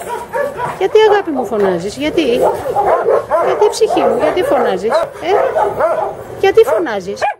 Γιατί αγάπη μου φωνάζεις, γιατί ψυχή μου, γιατί φωνάζεις, γιατί φωνάζεις.